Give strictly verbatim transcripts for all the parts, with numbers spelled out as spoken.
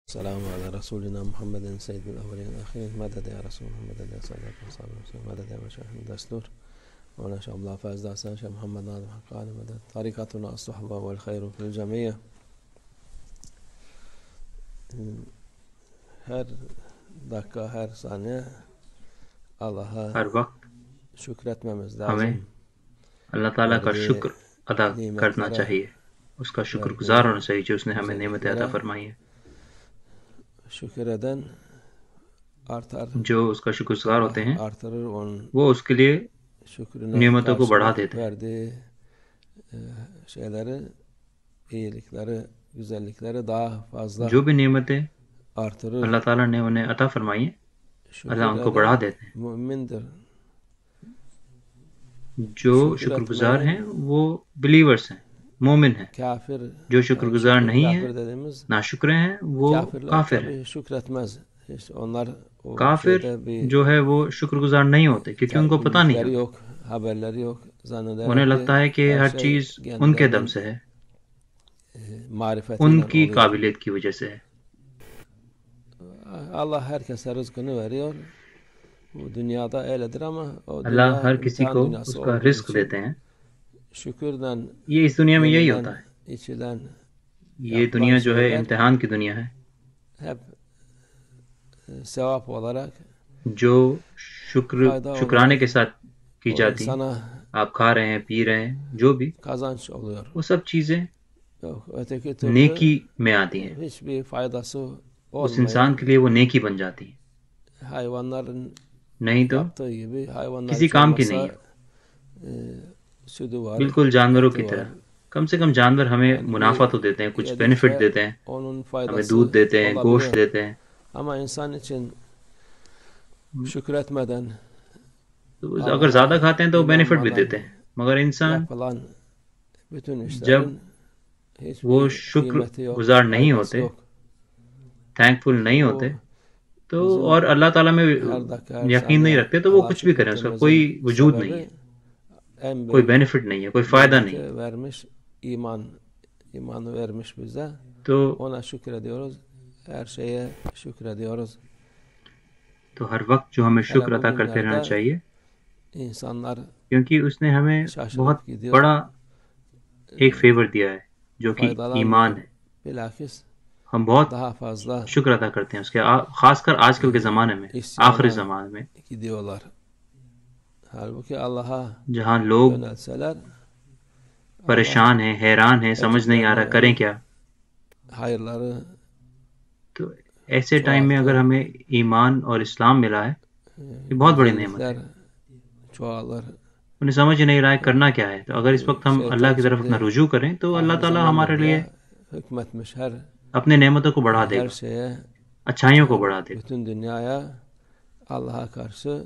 السلام على رسولنا محمد سيد الأولين والآخرين. مدد يا رسول محمد يا صلاة وسلام مدد يا مشايخ دستور مولانا شيخ عبد الله فاز داسان شيخ محمد ناظم حقاني مدد طريقتنا الصحبة والخير في الجميع. Her dakika, her saniye Allah'a ہر وقت şükretmemiz ہمیں lazım. اللہ تعالیٰ کا Verdiği شکر ادا کرنا nimetlere, چاہیے، اس کا شکر verdiği گزار ہونا چاہیے جو اس نے ہمیں نعمتیں عطا güzelliklere فرمائی ہیں. şükür eden artar, جو اس کا شکر گزار ہوتے ہیں Allah artırır onun وہ اس کے لیے şükrüne نعمتوں کو بڑھا karşılık دیتے ہیں. verdiği e, şeyleri, iyilikleri, güzellikleri daha fazla جو بھی نعمتیں artırır. اللہ تعالیٰ نے انہیں عطا فرمائی ہیں اللہ ان Şükür کو بڑھا eden دیتے ہیں. mümindir. جو شکر شکر گزار etmeyen ہیں وہ بلیورز ہیں، مومن ہیں. kafir, جو شکر yani گزار şükür نہیں ہیں، kafir dediğimiz ناشکرے ہیں، وہ kafirler کافر ہیں. tabii şükretmez. İşte onlar o کافر şeyde bir جو ہے وہ شکر گزار نہیں ہوتے کیونکہ ان کو پتہ نہیں bildikleri ہوتا. yok, haberleri yok. Zannederler انہیں ki لگتا ہے کہ her ہر şey چیز ان کے دم kendilerinin سے ہے، e, ان marifetiyle کی oluyor. قابلیت کی وجہ سے ہے. Allah herkese rızkını veriyor. Bu dünyada öyledir ama o اللہ dünya ہر کسی imtihan کو dünyası اس کا olduğu رزق için دیتے ہیں. şükürden یہ اس دنیا میں یہی ہوتا yenilen, ہے. içilen یہ yapılan دنیا جو ہے şeyler امتحان کی دنیا ہے. hep e, sevap olarak جو شکر fayda شکرانے olarak کے ساتھ کی o جاتی ہیں، insana آپ کھا رہے ہیں، پی رہے ہیں، جو بھی، kazanç oluyor. وہ سب چیزیں Yok, öteki türlü نیکی میں آتی ہیں. hiçbir faydası اس انسان olmayan کے لیے وہ نیکی بن جاتی ہیں، hayvanların نہیں تو yaptığı gibi hayvanlar کسی hiç کام کی نہیں olmasa ہے. e, sütü var, بالکل جانوروں کی eti طرح. var. کم سے کم جانور ہمیں Yani منافع bir تو دیتے ہیں، کچھ بینیفٹ yedikçe دیتے ہیں، onun ہمیں دودھ faydası دیتے ہیں، گوشت olabiliyor. دیتے ہیں. Ama insan için şükretmeden تو اگر Allah'a زیادہ کھاتے ہیں تو بینیفٹ بھی inanmadan دیتے ہیں، مگر انسان yapılan bütün جب işlerin وہ hiçbir شکر kıymeti yok, گزار نہیں faydası ہوتے، yok. تھینک نہیں ہوتے، Bu تو bizim اور اللہ تعالیٰ میں her dakika her یقین نہیں saniye رکھتے تو وہ Allah'a کچھ بھی کریں، اس کا şükretmemizin کوئی وجود نہیں ہے، sebebi en کوئی büyük بینیفٹ نہیں ہے، کوئی فائدہ نہیں ہے. nimeti vermiş iman. İmanı vermiş bize. تو Ona şükrediyoruz. Her şeye şükrediyoruz. تو ہر وقت جو ہمیں Hele شکر عطا کرتے رہنا bugünlerde چاہیے، insanlar کیونکہ اس نے ہمیں بہت şaşırıp gidiyor. بڑا ایک فیور دیا ہے جو کہ ایمان Faydalanmıyor. ہے. Bilakis ہم بہت daha fazla شکر ادا کرتے ہیں اس کے، خاص کر آج کل کے زمانے میں، آخری isyana زمانے میں gidiyorlar. Halbuki Allah'a جہاں لوگ yönelseler Allah پریشان ہیں، حیران ہیں، سمجھ نہیں آ رہا lütuflarını کریں verir. کیا. Hayırları تو ایسے ٹائم میں اگر çoğaltır. ہمیں ایمان اور اسلام ملا ہے یہ بہت بڑی نعمت Güzellikler ہے. çoğalır. انہیں سمجھ نہیں رہا ہے کرنا کیا ہے، تو اگر اس وقت ہم اللہ Şeytan کی طرف اپنا şimdi رجوع کریں تو اللہ ahir تعالیٰ zamandır ہمارے لیے da hükmetmiş her اپنے نعمتوں کو بڑھا دے her گا، şeye, اچھائیوں کو her بڑھا دے گا. bütün dünyaya Allah'a karşı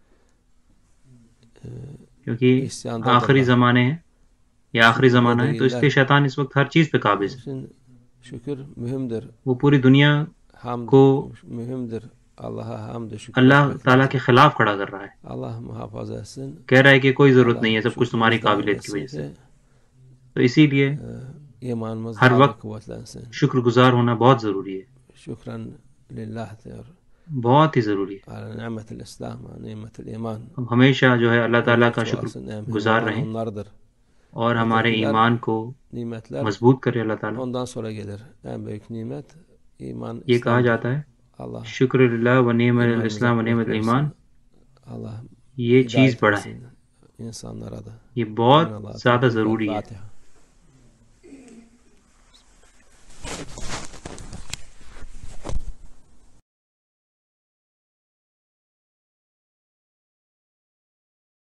کیونکہ آخری isyandadırlar. زمانے ہیں یا آخری Şükürde زمانہ ہے تو اس değiller. لیے شیطان اس وقت ہر چیز پہ قابض Onun ہے. için şükür mühimdir. وہ پوری دنیا Hamd کو mühimdir. Allah'a hamd اللہ şükretmek تعالیٰ lazım. کے خلاف کھڑا کر رہا ہے، Allah muhafaza etsin. کہہ رہا ہے کہ کوئی ضرورت Allah نہیں ہے، سب کچھ تمہاری şükrümüzde قابلیت کی etsin وجہ سے. ki تو اسی لیے e, imanımız ہر daha da وقت kuvvetlensin. شکر گزار ہونا بہت ضروری ہے، Şükran lillah diyor. بہت ہی ضروری ہے. Ala nimetil İslam, nimetil iman. ہم ہمیشہ جو ہے اللہ تعالیٰ Nimet کا شکر çoğalsın. En mühim گزار olan رہیں onlardır. اور ہمارے Ötekiler, ایمان کو nimetler مضبوط کرے اللہ تعالیٰ. ondan sonra gelir. En büyük nimet iman, یہ کہا İslam'dır. جاتا ہے Allah شکر اللہ و نعمت imanımıza الاسلام و نعمت kuvvet الایمان، versin. Allah یہ چیز hidayet بڑا ہے، versin insanlara da. یہ بہت Amin. Allah زیادہ tevfik ve ضروری ہے. Fatiha.